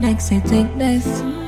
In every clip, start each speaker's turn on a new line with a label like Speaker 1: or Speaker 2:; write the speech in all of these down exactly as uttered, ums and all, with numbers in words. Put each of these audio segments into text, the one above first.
Speaker 1: Lexi, take this.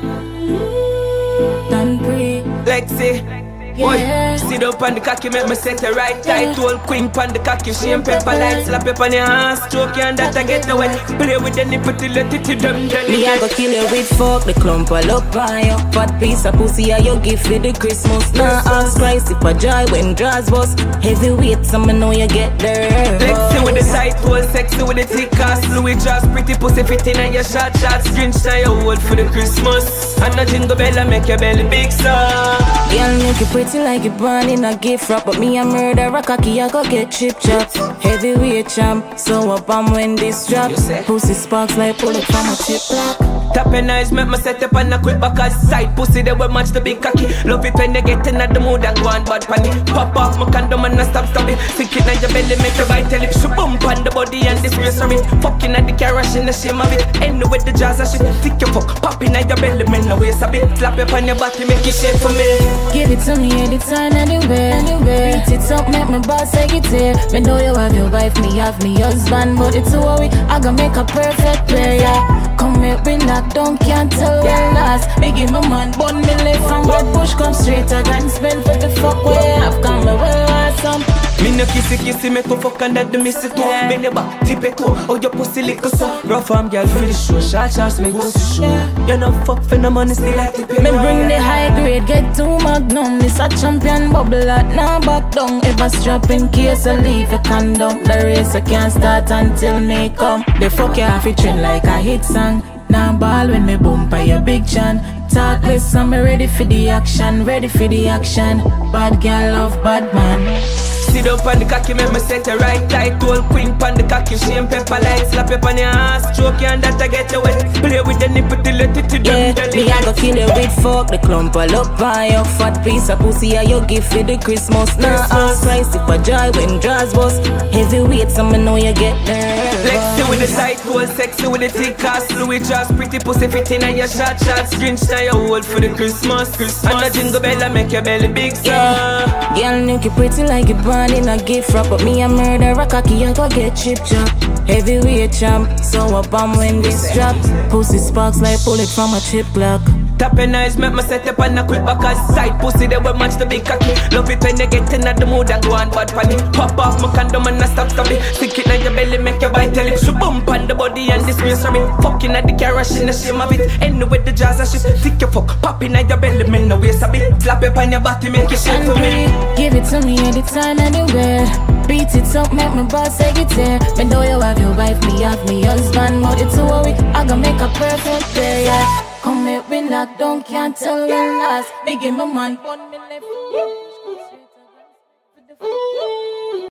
Speaker 1: Done pre.
Speaker 2: Lexi.
Speaker 1: Yeah.
Speaker 2: Boy, sit up on the cocky, make me set it right tight. Hold queen on the cocky, she and pepper light. Slap up on your hand, stroke you and that I get the wet. Play with the nipple till let it to them.
Speaker 1: Me I go kill you with fuck, the clump all up on you. Fat piece of pussy are your gift for the Christmas. Nah, ask Christ if I joy when draws bust. Heavyweight, some know you get there.
Speaker 2: Lexi with the tight hole, sexy with the thick ass. Louis draws pretty pussy fitting and your short shots. Grinch now you hold for the Christmas. And a jingle bell and make your belly big song.
Speaker 1: Girl, make you pretty like you born in a gift wrap. But me a murder a cocky, I go get chip chops. Heavyweight champ, so up I'm when this drop. Pussy sparks like bullet from a chip block.
Speaker 2: Tap and eyes make me set up and a quick back as side pussy they will match the big cocky. Love it when they get in at the mood and go on bad panny. Pop off my condom and I stop stop it. Stick it in your belly make your bite tell it. She bump on the body and this race from it. Fucking at the carriage in the shame of it. Anyway the jazz and shit. Stick your fuck, pop in at your belly, man no waste a bit. Slap up on your body, make it shake for me.
Speaker 1: Give it to me anytime, anywhere, anywhere. Beat it up, make my boss take it here. Me know you have your wife, me have me husband, but it's too worry, I gon' make a perfect pair, yeah. Come here, we knock down, can't tell when last. Me give my man, bun me left from red push, come straight, I can spend for the fuck way. I've come my well awesome.
Speaker 2: Me no kissy kissy, make me fuck under the missy too. Bend your back, tip it too, oh your pussy little so. Rough arm girl, feel the show, short shots make pussy show. You no fuck for no money, still like tip it.
Speaker 1: Me bring the high grade, get two magnum. This a champion bubble at now back down. Ever strap in case I leave a condom. The race I can't start until me come. The fuck you have it trend like a hit song. Now ball when me boom by your big chan. Talk less, I'm ready for the action, ready for the action. Bad girl love bad man.
Speaker 2: Sit up on the cocky, make me set it right tight. Hold queen on the cocky, she and pepper light. Slap up on your ass, stroke you and that I get you wet. Play with the nipple till let it to them.
Speaker 1: Yeah, me I go kill you with fuck, the clump all up on your fat piece of pussy are your gift for the Christmas. Nah, ask Christ if I joy when draws bust. Heavyweight, some know you get there.
Speaker 2: Lexi with the tight hole, sexy with the thick ass. Louis draws pretty pussy fitting and your short shots. Grinch now you hold for the Christmas. Christmas. And a jingle bell and make your belly big song.
Speaker 1: Yeah. Girl, you pretty like you born in a gift wrap. But me a murder a cocky, I go get chip chop. Heavyweight champ, so up I'm when this drop. Pussy sparks like bullet from a chip block.
Speaker 2: Tap and eyes make me set up and a quick back as side pussy they will match the big cocky. Love it when they get in at the mood and go on bad panny. Pop off my condom and I stop stop it. Stick it in your belly make your bite tell it. She bump on the body and this race from it. Fucking at the carriage in the shame of it. Anyway the jazz and shit. Stick your fuck, pop in at your belly, man no waste a bit. Slap up on your body make it shake for me.
Speaker 1: Give it to me anytime, anywhere. Beat it up, make my boss take it here. Me know you have your wife, me have me husband, but it's too worry, I gon' make a perfect pair, yeah. Come here, we knock down, can't tell when last. Me give my man, one me left.